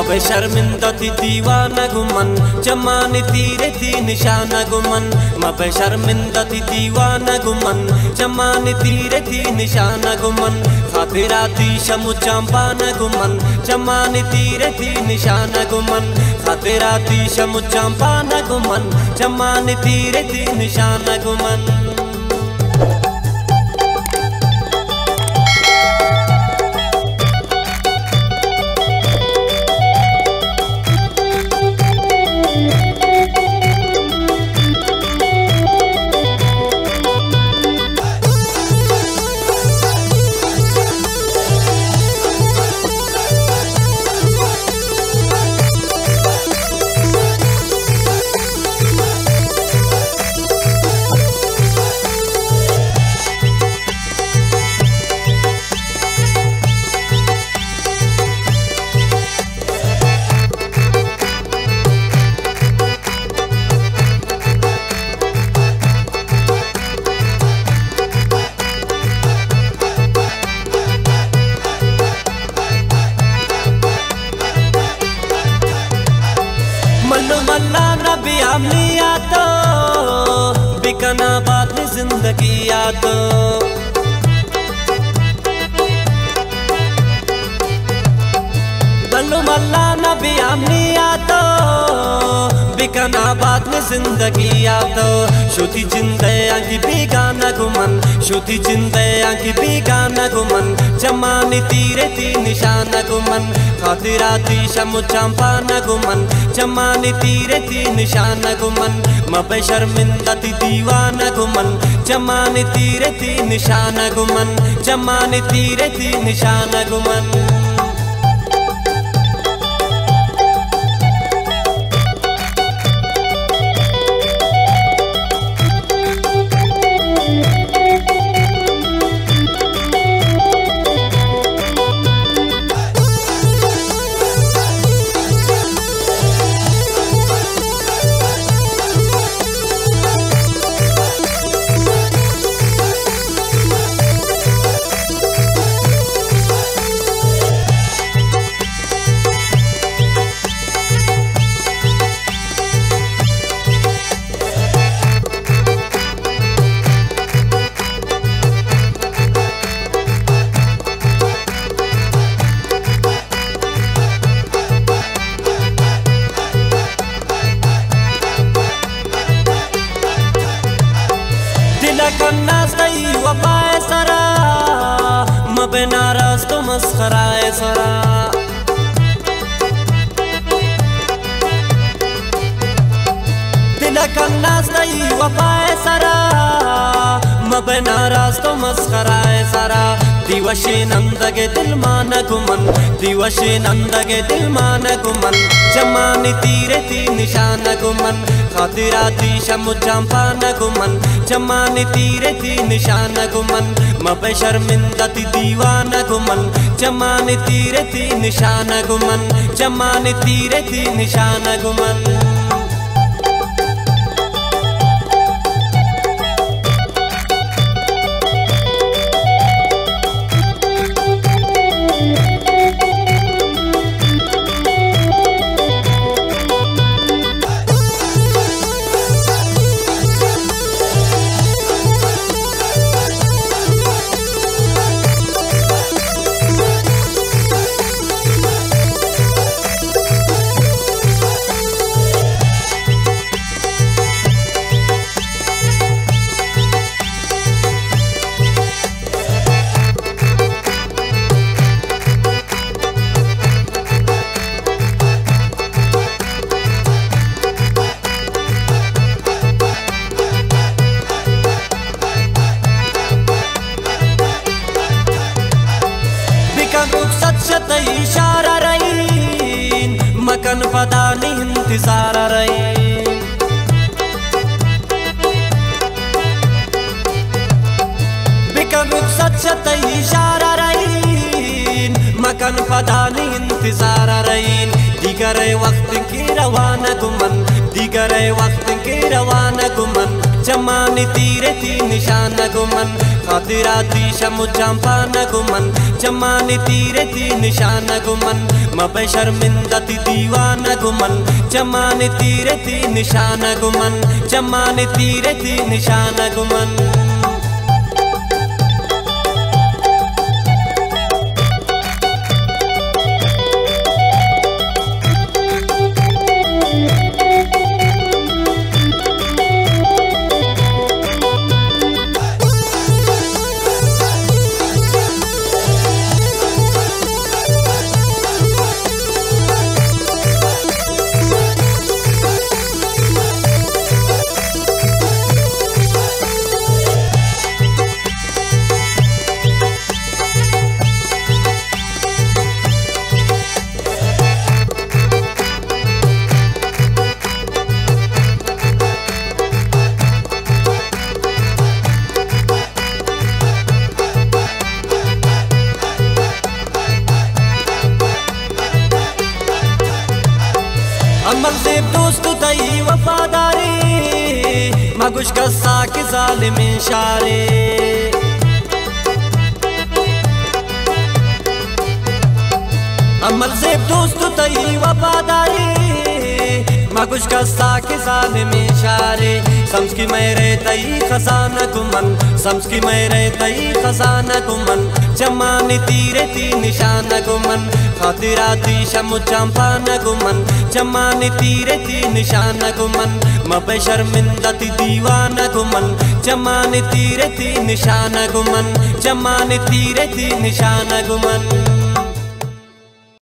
मबे शर्मिंदा थी दीवाना गुमन जमाने तीरे थी निशाना गुमन मबे शर्मिंदा थी दीवाना गुमन जमाने तीरे थी निशाना गुमन खातिरा थी शमु चांपाना गुमन जमाने तीरे थी निशाना गुमन खातिरा थी शमु चांपाना गुमन जमाने तीरे थी निशाना गुमन मल्ला नबी आमनी आतो बिकना बात में जिंदगी आतो बल्लू मल्ला नबी आमनी आतो बिकना बात में जिंदगी आतो शुद्धि जिंदे आंकी बेगाना गुमन शुद्धि जिंदे आंकी बेगाना गुमन जमाने तीरे थी निशाना गुमन खातिरा थी शमु चांपाना गुमन जमाने तीरे थी निशाना गुमन मबे शर्मिंदा थी दीवाना गुमन जमाने तीरे थी निशाना गुमन जमाने तीरे थी निशाना गुमन कन्नास दई वफाए सरा मबे नाराज तो मस्खराए सरा दिल कन्नास दई वफाए सरा मबे नाराज तो मस्खराए सरा दिवशे नंदगे दिल मान गुमन दिवशे नंदगे दिल मान गुमन जमाने तीरे थी निशाना गुमन खातिरा थी शमु चांपाना गुमन जमाने तीरे थी निशाना गुमन मबे शर्मिंदा थी दीवाना गुमन जमाने तीरे थी निशाना गुमन जमाने तीरे थी निशाना गुमन इशारा रही मकन पता नहीं इंतजार रही बिकन सच इशारा रही मकन पता नहीं इंतजार रही दिगर वक्त की रवाना गुमन दिगर वक्त के रवाना गुमन चमानी तीरे ती निशान गुमन खातिराती शमुजाम पाना गुमन चमानी तीरे ती निशान गुमन मबे शर्मिंदा ती दीवाना गुमन चमानी तीरे ती निशान गुमन चमानी तीरे ती निशान गुमन अमल से दोस्त तई वफादारी मगुश कस्सा के जालिम इशारे अमल से दोस्त तई वफादारी मगुश कस्सा के जालिम इशारे समझ की मेरे तई खजाना गुमन समझ की मेरे तई खजाना गुमन चमानी तीरे ती निशान गुमन खातिराती शमुजाम पाना गुमन चमानी तीरे ती निशान गुमन मबे शर्मिंदा ती दीवाना गुमन चमानी तीरे ती निशान गुमन चमानी तीरे ती निशान गुमन